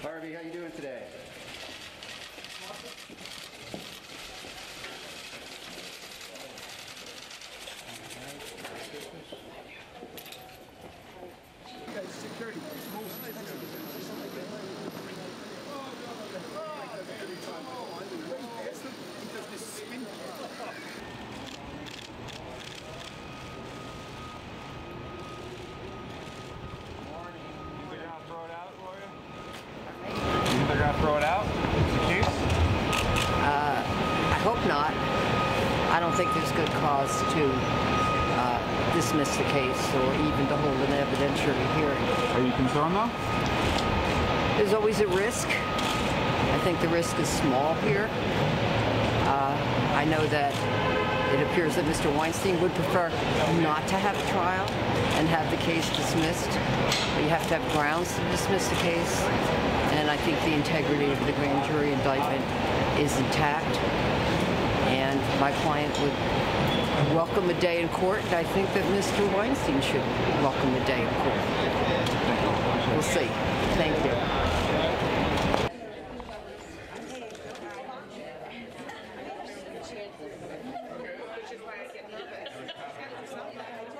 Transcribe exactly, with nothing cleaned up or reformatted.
Harvey, how you doing today? Security. They're going to throw it out? Is the case? Uh, I hope not. I don't think there's good cause to uh, dismiss the case or even to hold an evidentiary hearing. Are you concerned though? There's always a risk. I think the risk is small here. Uh, I know that it appears that Mister Weinstein would prefer not to have a trial and have the case dismissed. But you have to have grounds to dismiss the case. And I think the integrity of the grand jury indictment is intact. And my client would welcome a day in court, and I think that Mister Weinstein should welcome a day in court. We'll see. Thank you. Which is why I get nervous.